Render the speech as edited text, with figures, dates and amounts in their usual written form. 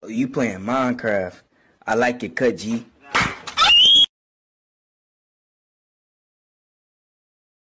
Oh, you playing Minecraft. I like your cut, G.